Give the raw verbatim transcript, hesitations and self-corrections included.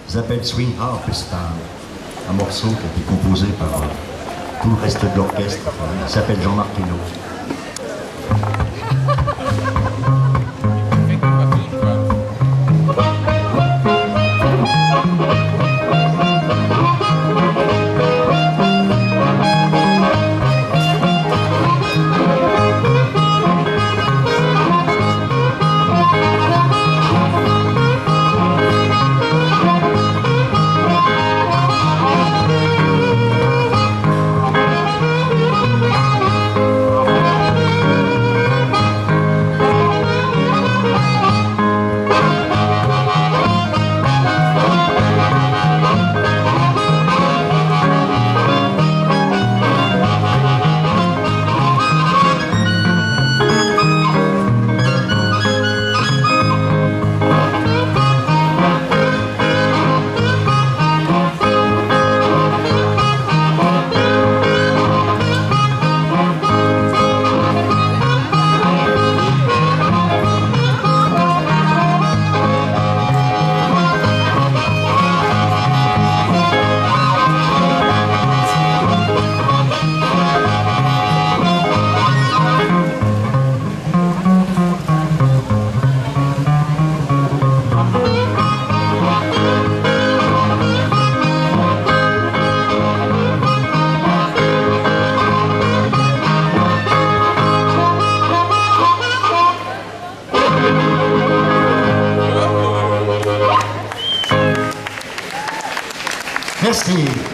s'appelle Swing Harp, et c'est un, un morceau qui a été composé par euh, tout le reste de l'orchestre. Il s'appelle Jean-Marc Hinault. Merci.